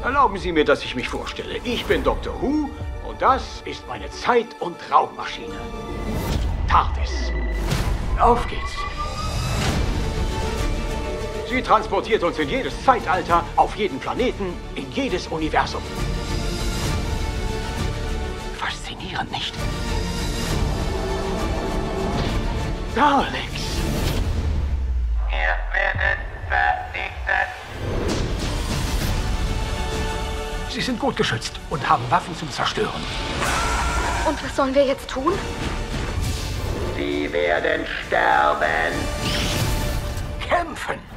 Erlauben Sie mir, dass ich mich vorstelle. Ich bin Dr. Who und das ist meine Zeit- und Raummaschine. TARDIS. Auf geht's. Sie transportiert uns in jedes Zeitalter, auf jeden Planeten, in jedes Universum. Faszinierend, nicht? Daleks. Wir werden vernichtet. Sie sind gut geschützt und haben Waffen zum Zerstören. Und was sollen wir jetzt tun? Sie werden sterben. Kämpfen!